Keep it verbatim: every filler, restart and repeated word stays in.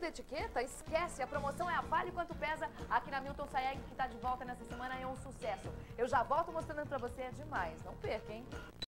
da etiqueta? Esquece, a promoção é a Vale Quanto Pesa aqui na Milton Sayeg, que tá de volta nessa semana e é um sucesso. Eu já volto mostrando pra você, é demais. Não perca, hein?